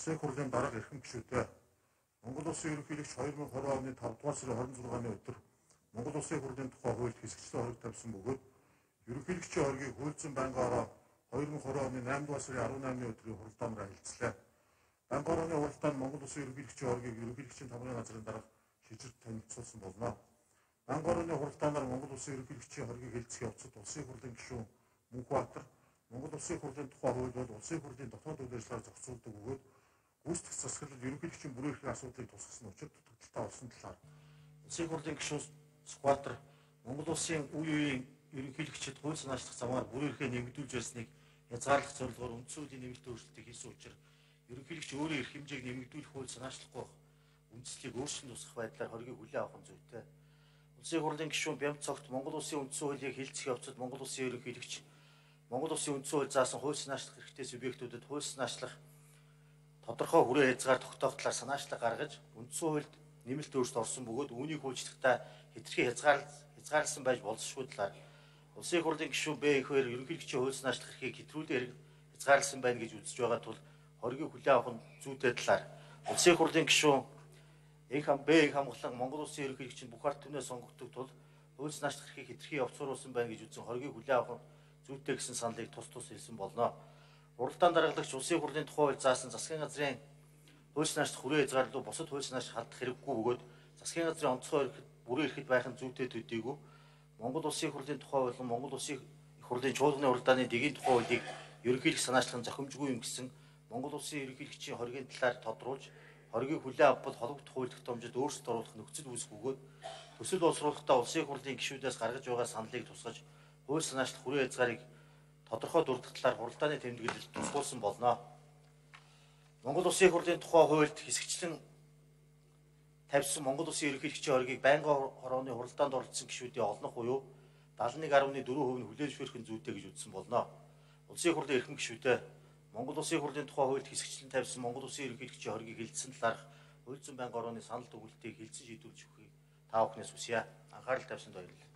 Улсын хурлын дарга эрхэм гишүүдээ Монгол Улсын ерөнхийлөгч 2020 оны 5 дугаар сарын 26-ны өдөр Монгол Улсын хурлын тухай хуульд хэсэгчлэн хориг тавьсан бөгөөд ерөнхийлөгчийн хоригийг хуулзан байнгаараа 2020 оны 8 дугаар сарын 18-ны өдрийн хуралдаанаар хэлэлцлээ. Банк орооны хуралдаанд Монгол Улсын ерөнхийлөгчийн хоригийг ерөнхийлөгчийн тамгын газрын дарга шижирт танилцуулсан болно. Банк орооны хуралдаанаар Монгол Улсын ерөнхийлөгчийн хоригийг хэлэлцэх явцад Улсын хурлын гишүүн Мөнхбаатар Монгол Улсын хурлын тухай хууль бол Улсын хурлын дотоод үйл ажиллагааг зохицуулдаг бөгөөд гүйцэтгэх засаглал ерөнхийлөгчийн бүрэн эрхийн асуудлыг тусгасан учраас дутагдaltaа олсон талаар Улсын хурлын гишүүн Мөнхбаатар Монгол Улсын үе үеийн ерөнхийлөгчид хууль санаачлах замаар бүрэн эрхээ нэмэгдүүлж байсныг хязгаарлах зорилгоор үндсэн хуулийн нэмэлт өөрчлөлтийг хийсэн учраас ерөнхийлөгч өөрийн эрх хэмжээг нэмэгдүүлэх хууль санаачлахгүй үндслийг өөрчлөн тусгах байдлаар хоригийг хүлээн авах нь зүйтэй. Улсын хурлын гишүүн Бямц цогт Монгол Улсын үндсэн хуулийг хэлэлцэх явцад Монгол Улсын ерөнхийлөгч Монгол Улсын үндсэн хууль заасан хууль санаачлах эрхтэй субъектүүдэд хууль санаачлах тодорхой хүрээ хязгаар тогтоох талаар санаачлаг гаргаж үндсэн хуульд нэмэлт өөрчлөлт орсон бөгөөд үүнийг хуульчлахдаа хэтэрхий хязгаарласан байж болзошгүй талаар Улсын хурлын гишүүн Б ихээр ерөнхийлөгчийн хууль санаачлах эрхийг хэтрүүлэн хязгаарласан байна гэж үзэж байгаа тул хоригийг хүлээн авах нь зүйтэй талаар Улсын хурлын гишүүн Б хамглан Монгол Улсын ерөнхийлөгчийн бүх ард түмнээ сонгогддог тул хууль санаачлах эрхийг хэтрхий явцруулсан байна гэж үзэн хоригийг хүлээн авах нь зүйтэй гэсэн саналыг тус хэлсэн болно. Уралдаан даргалагч Улсын хурлын тухай хууль заасан засгийн газрын хууль санаачлах хүрээ хязгаарлалт бусад хууль санаачлах хадгалах хэрэггүй бөгөөд засгийн газрын онцгой бүрэн эрхэд байх нь зүйтэй төдийгүй Монгол Улсын хурлын тухай болон Монгол Улсын их хурлын чуулганы уралдааны дэгийн тухай хуулийг ерөнхийлөх санаачлах нь зохимжгүй юм гэсэн Монгол Улсын ерөнхийлөгчийн хоригийн талаар тодруулж хоригийг хүлээн авах бол холбогдох хууль тогтоомжид өөрчлөлт оруулах нөхцөл үүсэх бөгөөд төсөл боловсруулахдаа Улсын хурлын гишүүдээс гаргаж байгаа саналыг тусгаж хууль санаачлах хүрээ хязгаарыг тодорхой дурдах талаар хуралдааны тэмдэглэлд тусгуулсан болно. Монгол Улсын хурлын тухай хуульд хэсэгчлэн тавьсан Монгол Улсын ерөнхийлөгчийн хоригийг байнгын хорооны хуралдаанд оролцсон гишүүдийн олонх буюу 71.4% нь хүлээн зөвшөөрөх зүйтэй гэж үзсэн болно. Улсын хурлын эрхэм гишүүдээ Монгол Улсын хурлын тухай хуульд хэсэгчлэн тавьсан Монгол Улсын ерөнхийлөгчийн хоригийг хэлэлцсэн талаарх хуульзан байнгын орооны санал дүгнэлтийг хэлсэн шийдвэрлэж өгөхийг та бүхнээс хүсье. Анхаарал тавьсанд баярлалаа.